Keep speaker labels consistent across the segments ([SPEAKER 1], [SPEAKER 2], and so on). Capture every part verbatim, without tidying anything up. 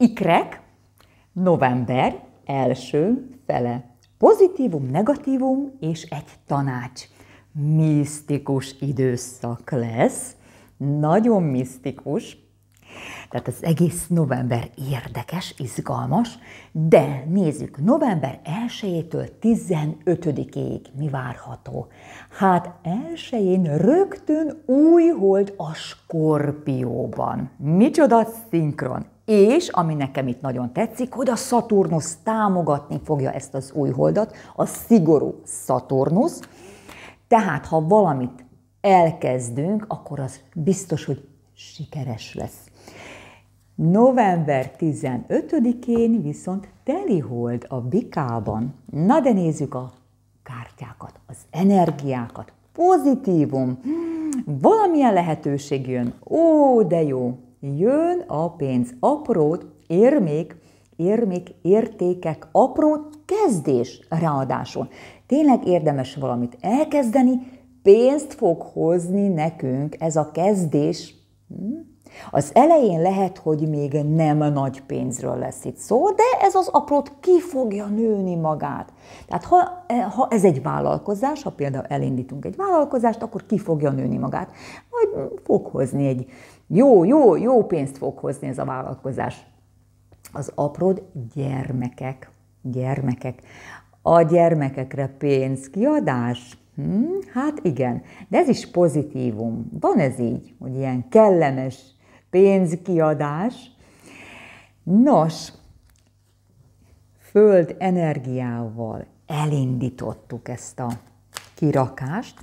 [SPEAKER 1] Ikrek, november első fele. Pozitívum, negatívum és egy tanács. Misztikus időszak lesz, nagyon misztikus. Tehát az egész november érdekes, izgalmas, de nézzük, november elsejétől tizenötödikéig mi várható? Hát elsején rögtön új hold a Skorpióban. Micsoda szinkron! És, ami nekem itt nagyon tetszik, hogy a Szaturnusz támogatni fogja ezt az új holdat, a szigorú Szaturnusz. Tehát, ha valamit elkezdünk, akkor az biztos, hogy sikeres lesz. november tizenötödikén viszont telihold a Bikában. Na de nézzük a kártyákat, az energiákat, pozitívum, valamilyen lehetőség jön, ó, de jó, jön a pénz, apró érmék, érmék, értékek, apró kezdés ráadásul. Tényleg érdemes valamit elkezdeni, pénzt fog hozni nekünk ez a kezdés. Az elején lehet, hogy még nem nagy pénzről lesz itt szó, de ez az aprót ki fogja nőni magát. Tehát ha, ha ez egy vállalkozás, ha például elindítunk egy vállalkozást, akkor ki fogja nőni magát. Majd fog hozni egy jó, jó, jó pénzt fog hozni ez a vállalkozás. Az apród gyermekek, gyermekek. A gyermekekre pénzkiadás? Hm, hát igen, de ez is pozitívum. Van ez így, hogy ilyen kellemes pénzkiadás. Nos, föld energiával elindítottuk ezt a kirakást.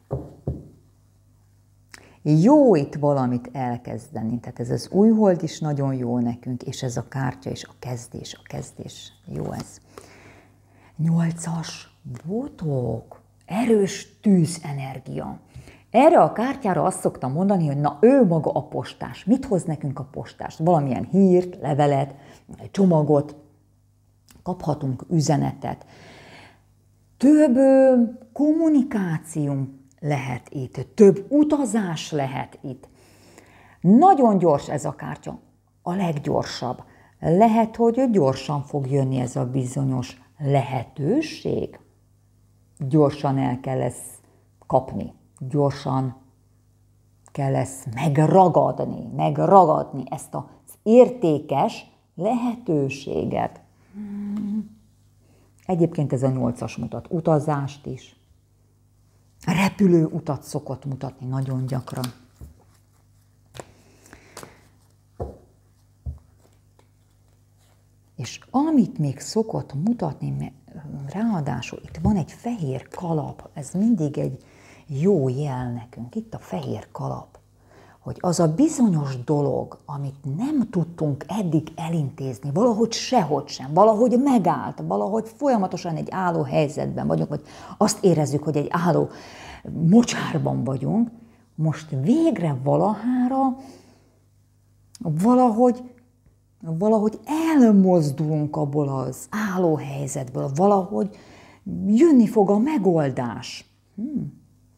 [SPEAKER 1] Jó itt valamit elkezdeni, tehát ez az új hold is nagyon jó nekünk, és ez a kártya és a kezdés, a kezdés, jó ez. Nyolcas, botok, erős tűzenergia. Erre a kártyára azt szoktam mondani, hogy na ő maga a postás. Mit hoz nekünk a postás? Valamilyen hírt, levelet, csomagot, kaphatunk üzenetet. Több kommunikáció lehet itt, több utazás lehet itt. Nagyon gyors ez a kártya, a leggyorsabb. Lehet, hogy gyorsan fog jönni ez a bizonyos lehetőség. Gyorsan el kell ezt kapni, gyorsan kell ezt megragadni, megragadni ezt az értékes lehetőséget. Egyébként ez a nyolcas mutat utazást is. Repülő utat szokott mutatni nagyon gyakran. És amit még szokott mutatni, ráadásul itt van egy fehér kalap, ez mindig egy jó jel nekünk, itt a fehér kalap, hogy az a bizonyos dolog, amit nem tudtunk eddig elintézni, valahogy sehogy sem, valahogy megállt, valahogy folyamatosan egy álló helyzetben vagyunk, vagy azt érezzük, hogy egy álló mocsárban vagyunk, most végre valahára valahogy valahogy elmozdulunk abból az álló helyzetből, valahogy jönni fog a megoldás. Hmm.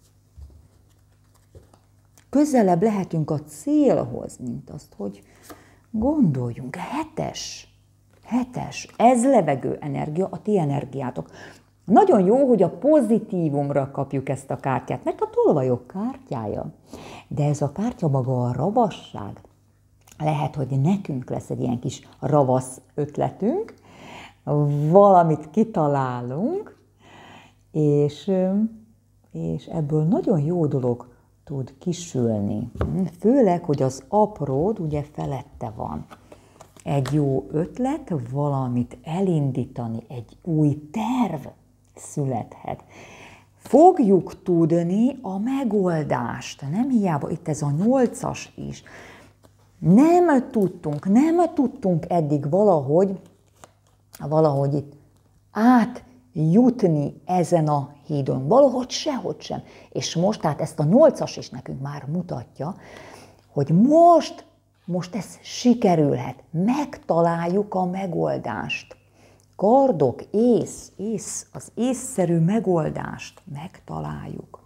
[SPEAKER 1] Közelebb lehetünk a célhoz, mint azt, hogy gondoljunk. Hetes, hetes, ez levegő energia, a ti energiátok. Nagyon jó, hogy a pozitívumra kapjuk ezt a kártyát, mert a tolvajok kártyája. De ez a kártya maga a ravasság. Lehet, hogy nekünk lesz egy ilyen kis ravasz ötletünk, valamit kitalálunk, és, és ebből nagyon jó dolog tud kisülni. Főleg, hogy az apród ugye felette van. Egy jó ötlet, valamit elindítani, egy új terv születhet. Fogjuk tudni a megoldást. Nem hiába itt ez a nyolcas is. Nem tudtunk, nem tudtunk eddig valahogy, valahogy itt átjutni ezen a hídon. Valahogy sehogy sem. És most, tehát ezt a nyolcas is nekünk már mutatja, hogy most, most ez sikerülhet. Megtaláljuk a megoldást. Kardok, ész, ész, az észszerű megoldást megtaláljuk.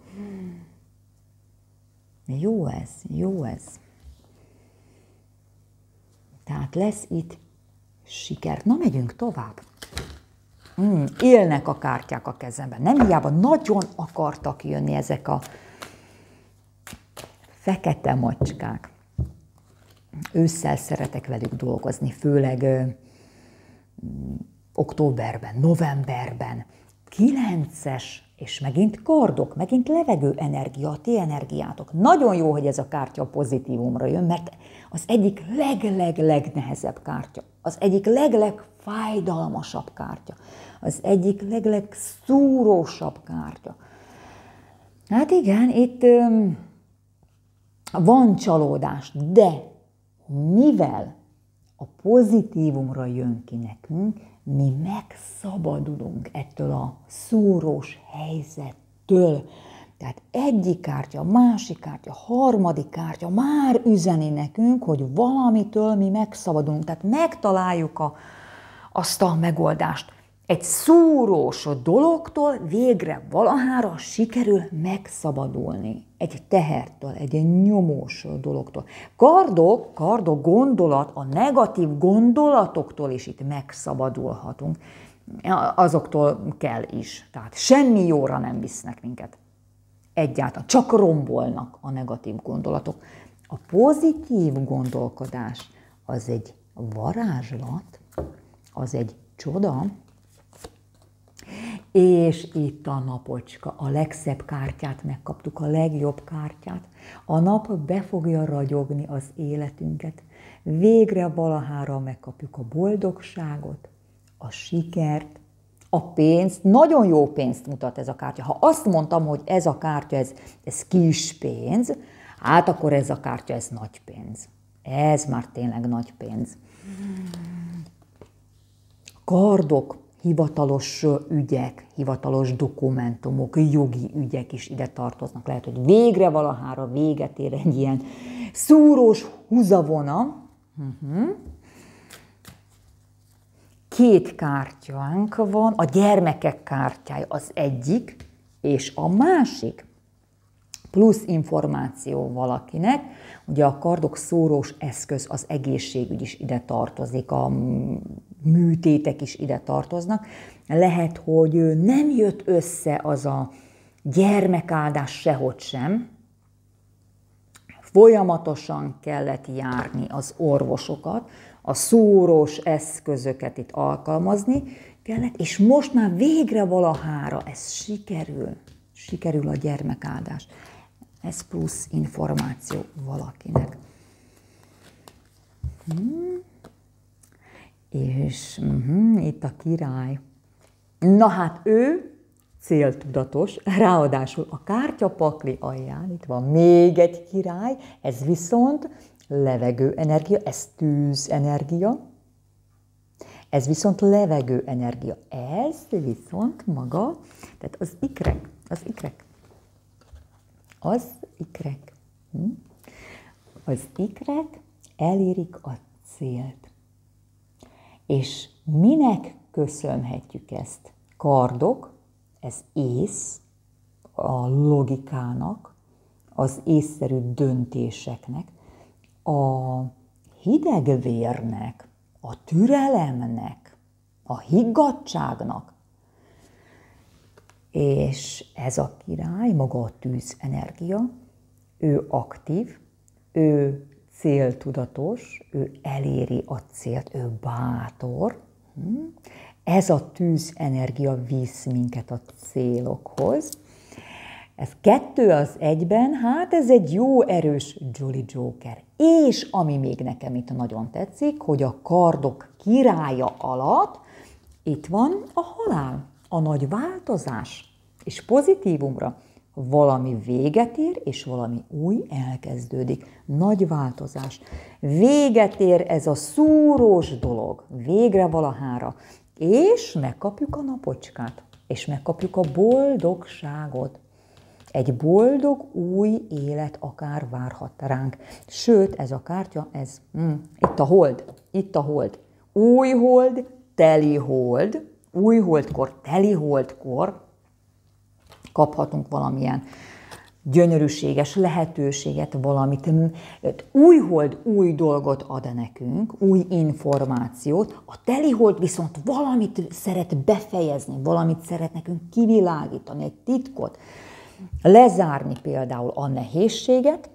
[SPEAKER 1] Jó ez, jó ez. Tehát lesz itt siker. Na, megyünk tovább. Mm, élnek a kártyák a kezemben. Nem hiába nagyon akartak jönni ezek a fekete macskák. Ősszel szeretek velük dolgozni, főleg ö, októberben, novemberben. Kilences, és megint kardok, megint levegő energia, a ti energiátok. Nagyon jó, hogy ez a kártya pozitívumra jön, mert az egyik leg-leg-legnehezebb kártya, az egyik leg-legfájdalmasabb kártya, az egyik leg-legszúrósabb kártya. Hát igen, itt öm, van csalódás, de mivel a pozitívumra jön ki nekünk, mi megszabadulunk ettől a szúrós helyzettől. Tehát egyik kártya, másik kártya, harmadik kártya már üzeni nekünk, hogy valamitől mi megszabadulunk. Tehát megtaláljuk a, azt a megoldást. Egy szúrós dologtól végre valahára sikerül megszabadulni. Egy tehertől, egy nyomós dologtól. Kardok, kardok gondolat, a negatív gondolatoktól is itt megszabadulhatunk. Azoktól kell is. Tehát semmi jóra nem visznek minket. Egyáltalán. Csak rombolnak a negatív gondolatok. A pozitív gondolkodás az egy varázslat, az egy csoda, és itt a napocska, a legszebb kártyát megkaptuk, a legjobb kártyát. A nap be fogja ragyogni az életünket. Végre valahára megkapjuk a boldogságot, a sikert, a pénzt. Nagyon jó pénzt mutat ez a kártya. Ha azt mondtam, hogy ez a kártya, ez, ez kis pénz, hát akkor ez a kártya, ez nagy pénz. Ez már tényleg nagy pénz. Kardok, hivatalos ügyek, hivatalos dokumentumok, jogi ügyek is ide tartoznak. Lehet, hogy végre valahára véget ér egy ilyen szúrós húzavona. Uh-huh. Két kártyánk van, a gyermekek kártyája az egyik, és a másik plusz információ valakinek. Ugye a kardok szórós eszköz, az egészségügy is ide tartozik, a műtétek is ide tartoznak. Lehet, hogy nem jött össze az a gyermekáldás sehogy sem, folyamatosan kellett járni az orvosokat, a szúrós eszközöket itt alkalmazni kellett, és most már végre valahára ez sikerül, sikerül a gyermekáldás. Ez plusz információ valakinek. Hmm. És uh-huh, itt a király. Na hát ő céltudatos, ráadásul a kártyapakli alján, itt van még egy király, ez viszont levegőenergia, ez tűzenergia, ez viszont levegőenergia, ez viszont maga, tehát az ikrek, az ikrek, az ikrek, hm? az ikrek elérik a célt. És minek köszönhetjük ezt? Kardok, ez ész a logikának, az észszerű döntéseknek, a hidegvérnek, a türelemnek, a higgadtságnak. És ez a király, maga a tűzenergia, ő aktív, ő céltudatos, ő eléri a célt, ő bátor. Ez a tűzenergia visz minket a célokhoz. Ez kettő az egyben, hát ez egy jó erős Jolly Joker. És ami még nekem itt nagyon tetszik, hogy a kardok királya alatt itt van a halál, a nagy változás. És pozitívumra valami véget ér, és valami új elkezdődik. Nagy változás. Véget ér ez a szúrós dolog, végre valahára. És megkapjuk a napocskát, és megkapjuk a boldogságot. Egy boldog új élet akár várhat ránk. Sőt, ez a kártya, ez, mm, itt a hold, itt a hold. Új hold, teli hold, új holdkor, teli holdkor kaphatunk valamilyen gyönyörűséges lehetőséget, valamit, újhold új dolgot ad nekünk, új információt, a telihold viszont valamit szeret befejezni, valamit szeret nekünk kivilágítani, egy titkot, lezárni például a nehézséget,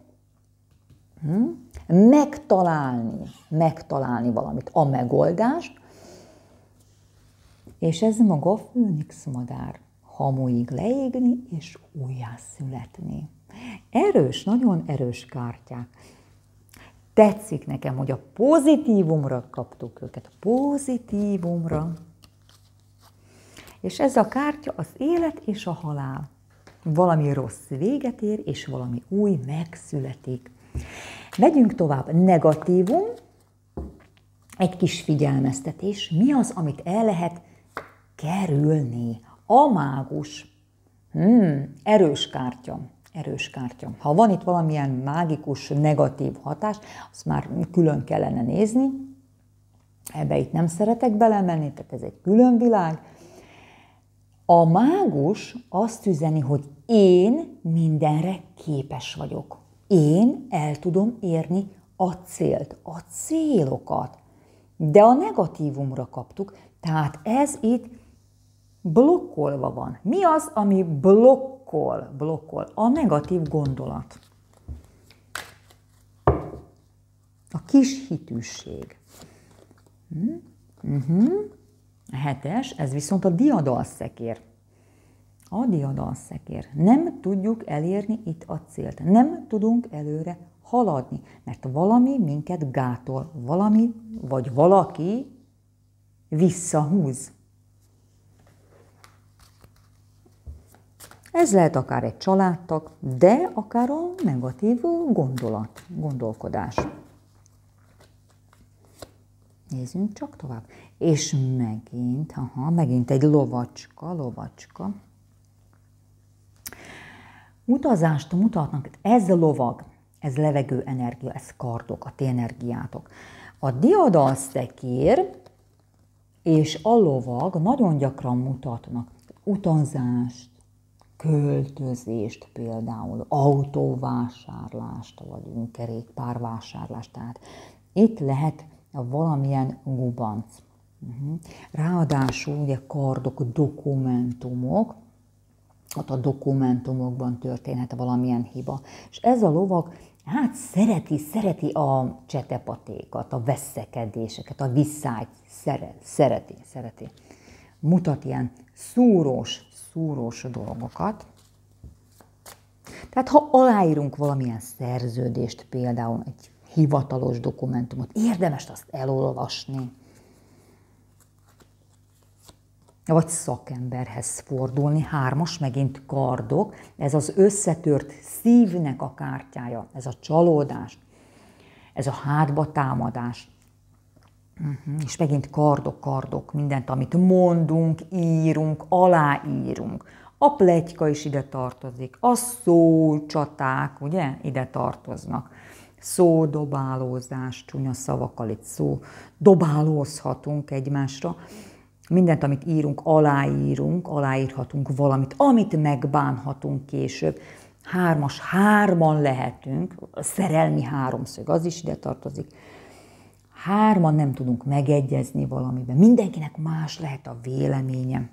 [SPEAKER 1] megtalálni, megtalálni valamit, a megoldást, és ez maga a főnix madár. Hamuig leégni és újjászületni. Erős, nagyon erős kártyák. Tetszik nekem, hogy a pozitívumra kaptuk őket. Pozitívumra. És ez a kártya az élet és a halál. Valami rossz véget ér, és valami új megszületik. Megyünk tovább. Negatívum. Egy kis figyelmeztetés. Mi az, amit el lehet kerülni? A mágus. Hmm, erős kártya. Erős kártya. Ha van itt valamilyen mágikus, negatív hatás, azt már külön kellene nézni. Ebbe itt nem szeretek belemenni, tehát ez egy külön világ. A mágus azt üzeni, hogy én mindenre képes vagyok. Én el tudom érni a célt, a célokat. De a negatívumra kaptuk, tehát ez itt blokkolva van. Mi az, ami blokkol? Blokkol. A negatív gondolat. A kis hitűség. Uh-huh. A hetes, ez viszont a diadalszekér. A diadalszekér. Nem tudjuk elérni itt a célt. Nem tudunk előre haladni, mert valami minket gátol. Valami vagy valaki visszahúz. Ez lehet akár egy családtag, de akár a negatív gondolat, gondolkodás. Nézzünk csak tovább. És megint, aha, megint egy lovacska, lovacska. Utazást mutatnak, ez a lovag, ez levegő energia, ez kardok, a ti energiátok. A diadalszekér és a lovag nagyon gyakran mutatnak utazást, költözést például, autóvásárlást, vagy kerékpárvásárlást. Tehát itt lehet valamilyen gubanc. Ráadásul ugye kardok, dokumentumok, ott a dokumentumokban történhet valamilyen hiba. És ez a lovag, hát szereti, szereti a csetepatékat, a veszekedéseket, a visszájt, szereti, szereti. Mutat ilyen szúrós, szúrós dolgokat. Tehát ha aláírunk valamilyen szerződést, például egy hivatalos dokumentumot, érdemes azt elolvasni. Vagy szakemberhez fordulni, hármas, megint kardok, ez az összetört szívnek a kártyája, ez a csalódás, ez a hátba támadás. Uh-huh. És megint kardok, kardok, mindent, amit mondunk, írunk, aláírunk. A pletyka is ide tartozik, a szócsaták, ugye, ide tartoznak. Szódobálózás, csúnya szavakkal itt szó, dobálózhatunk egymásra. Mindent, amit írunk, aláírunk, aláírhatunk valamit, amit megbánhatunk később. Hármas, hárman lehetünk, a szerelmi háromszög, az is ide tartozik. Hárman nem tudunk megegyezni valamiben. Mindenkinek más lehet a véleménye.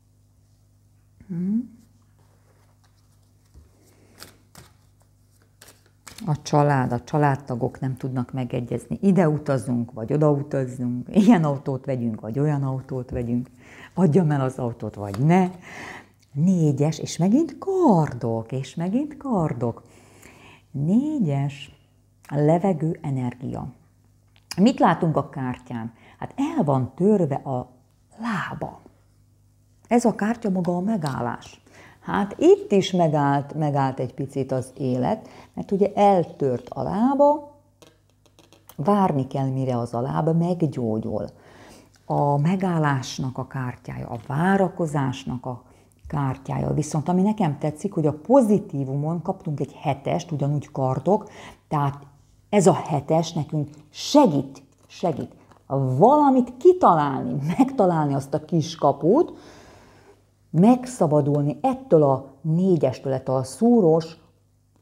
[SPEAKER 1] A család, a családtagok nem tudnak megegyezni. Ide utazunk, vagy oda utazunk. Ilyen autót vegyünk, vagy olyan autót vegyünk. Adjam el az autót, vagy ne. Négyes, és megint kardok, és megint kardok. Négyes, a levegő energia. Mit látunk a kártyán? Hát el van törve a lába. Ez a kártya maga a megállás. Hát itt is megállt, megállt egy picit az élet, mert ugye eltört a lába, várni kell, mire az a lába meggyógyul. A megállásnak a kártyája, a várakozásnak a kártyája. Viszont ami nekem tetszik, hogy a pozitívumon kaptunk egy hetest, ugyanúgy kardok, tehát ez a hetes nekünk segít, segít valamit kitalálni, megtalálni azt a kiskaput, megszabadulni ettől a négyestől, ettől a szúrós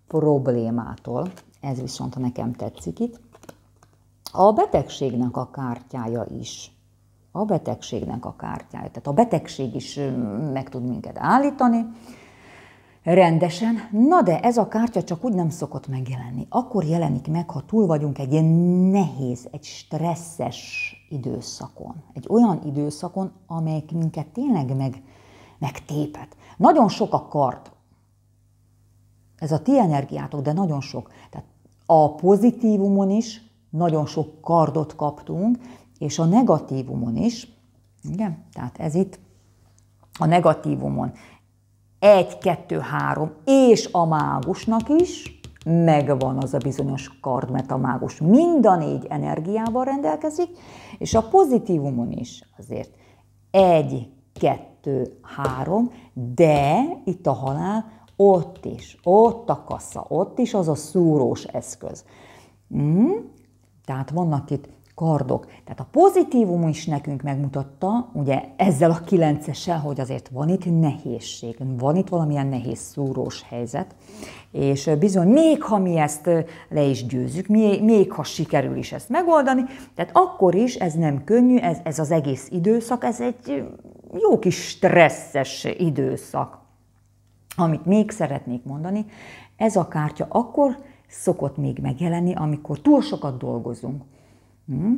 [SPEAKER 1] problémától, ez viszont nekem tetszik itt, a betegségnek a kártyája is. A betegségnek a kártyája. Tehát a betegség is meg tud minket állítani rendesen. Na de ez a kártya csak úgy nem szokott megjelenni. Akkor jelenik meg, ha túl vagyunk egy ilyen nehéz, egy stresszes időszakon. Egy olyan időszakon, amelyik minket tényleg meg, megtépet. Nagyon sok a kard. Ez a ti energiátok, de nagyon sok. Tehát a pozitívumon is nagyon sok kardot kaptunk, és a negatívumon is, igen, tehát ez itt a negatívumon egy, kettő, három, és a mágusnak is megvan az a bizonyos kard, mert a mágus mind a négy energiával rendelkezik, és a pozitívumon is azért egy, kettő, három, de itt a halál, ott is, ott a kassa, ott is az a szúrós eszköz. Mm? Tehát vannak itt kardok. Tehát a pozitívum is nekünk megmutatta, ugye ezzel a kilencessel, hogy azért van itt nehézség, van itt valamilyen nehéz szúrós helyzet, és bizony, még ha mi ezt le is győzzük, még, még ha sikerül is ezt megoldani, tehát akkor is ez nem könnyű, ez, ez az egész időszak, ez egy jó kis stresszes időszak. Amit még szeretnék mondani, ez a kártya akkor szokott még megjelenni, amikor túl sokat dolgozunk. Hmm.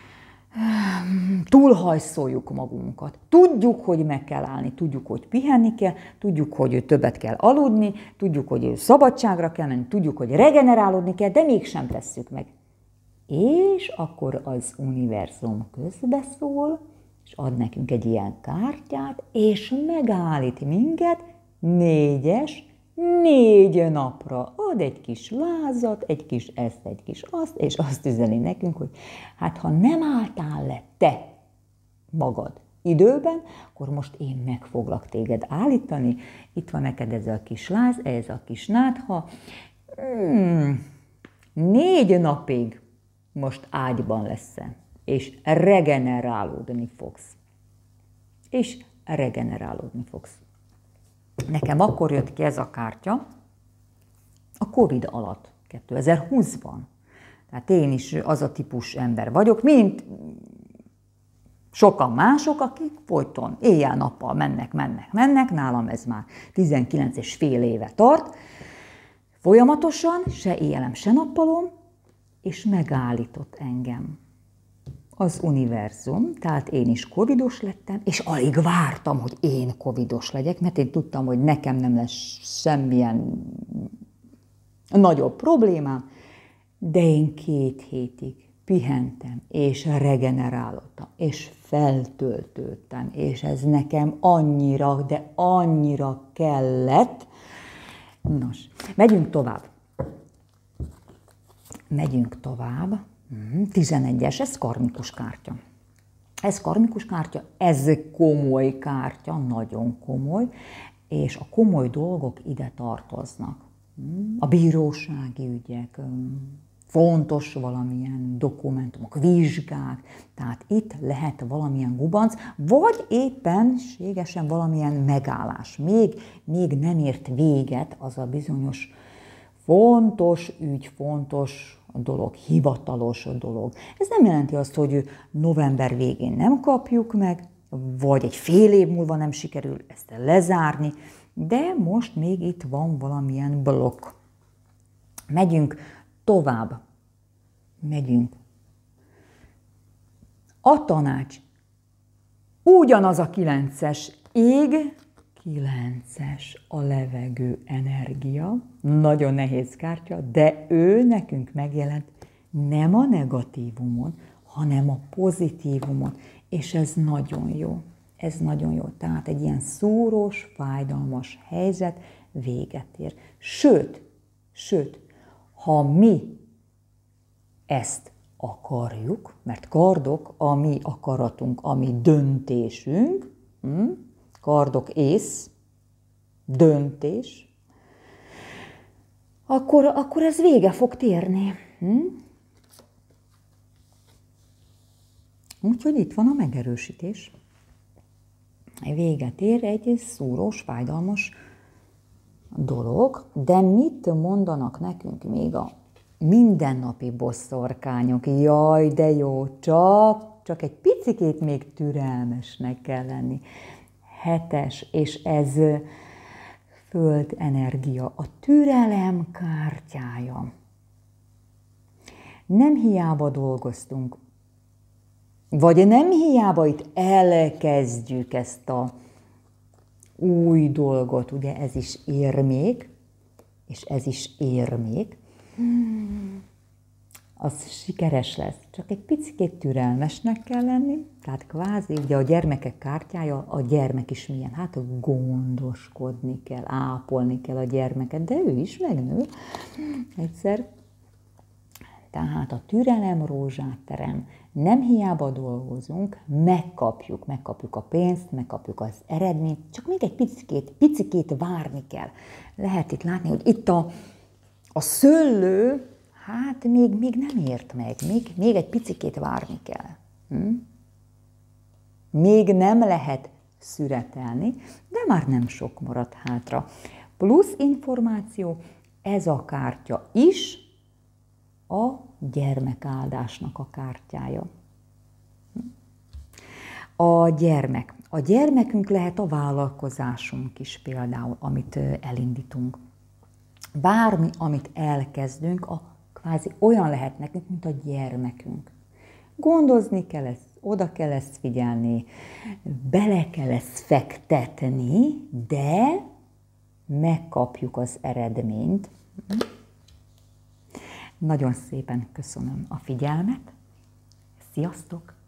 [SPEAKER 1] Túlhajszoljuk magunkat. Tudjuk, hogy meg kell állni, tudjuk, hogy pihenni kell, tudjuk, hogy többet kell aludni, tudjuk, hogy szabadságra kell menni, tudjuk, hogy regenerálódni kell, de mégsem tesszük meg. És akkor az univerzum közbeszól, és ad nekünk egy ilyen kártyát, és megállít minket négyes, négy napra. Ad egy kis lázat, egy kis ezt, egy kis azt, és azt üzeni nekünk, hogy hát ha nem álltál le te magad időben, akkor most én meg foglak téged állítani. Itt van neked ez a kis láz, ez a kis nátha. Hmm, négy napig most ágyban leszel, és regenerálódni fogsz. És regenerálódni fogsz. Nekem akkor jött ki ez a kártya a Covid alatt, kétezer-húszban. Tehát én is az a típus ember vagyok, mint sokan mások, akik folyton éjjel-nappal mennek, mennek, mennek, nálam ez már tizenkilenc és fél éve tart, folyamatosan, se éjjelem, se nappalom, és megállított engem az univerzum, tehát én is covidos lettem, és alig vártam, hogy én covidos legyek, mert én tudtam, hogy nekem nem lesz semmilyen nagyobb problémám, de én két hétig pihentem, és regenerálódtam, és feltöltődtem, és ez nekem annyira, de annyira kellett. Nos, megyünk tovább. Megyünk tovább. tizenegyes, ez karmikus kártya. Ez karmikus kártya, ez komoly kártya, nagyon komoly, és a komoly dolgok ide tartoznak. A bírósági ügyek, fontos valamilyen dokumentumok, vizsgák, tehát itt lehet valamilyen gubanc, vagy éppenségesen valamilyen megállás. Még, még nem ért véget az a bizonyos fontos ügy, fontos dolog, hivatalos dolog. Ez nem jelenti azt, hogy november végén nem kapjuk meg, vagy egy fél év múlva nem sikerül ezt lezárni, de most még itt van valamilyen blokk. Megyünk tovább. Megyünk. A tanács. Ugyanaz a kilences ég, kilences a levegő energia, nagyon nehéz kártya, de ő nekünk megjelent nem a negatívumon, hanem a pozitívumon, és ez nagyon jó. Ez nagyon jó. Tehát egy ilyen szúrós, fájdalmas helyzet véget ér. Sőt, sőt, ha mi ezt akarjuk, mert kardok a mi akaratunk, a mi döntésünk, hm? Kardok ész, döntés, akkor, akkor ez vége fog térni. Hm? Úgyhogy itt van a megerősítés. Véget ér egy szúrós, fájdalmas dolog, de mit mondanak nekünk még a mindennapi bosszorkányok? Jaj, de jó, csak, csak egy picikét még türelmesnek kell lenni. Hetes, és ez föld energia, a türelem kártyája. Nem hiába dolgoztunk, vagy nem hiába itt elkezdjük ezt a új dolgot, ugye ez is ér még, és ez is ér még, az sikeres lesz. Csak egy picit türelmesnek kell lenni, tehát kvázi ugye a gyermekek kártyája, a gyermek is milyen, hát gondoskodni kell, ápolni kell a gyermeket, de ő is megnő egyszer. Tehát a türelem rózsát terem, nem hiába dolgozunk, megkapjuk, megkapjuk a pénzt, megkapjuk az eredményt, csak még egy picikét, picikét várni kell. Lehet itt látni, hogy itt a, a szőlő, hát még, még nem ért meg, még, még egy picikét várni kell. Hm? Még nem lehet szüretelni, de már nem sok maradt hátra. Plusz információ, ez a kártya is a gyermekáldásnak a kártyája. A gyermek. A gyermekünk lehet a vállalkozásunk is például, amit elindítunk. Bármi, amit elkezdünk, a kvázi olyan lehet nekünk, mint a gyermekünk. Gondozni kell ezt, oda kell ezt figyelni, bele kell ezt fektetni, de megkapjuk az eredményt. Nagyon szépen köszönöm a figyelmet. Sziasztok!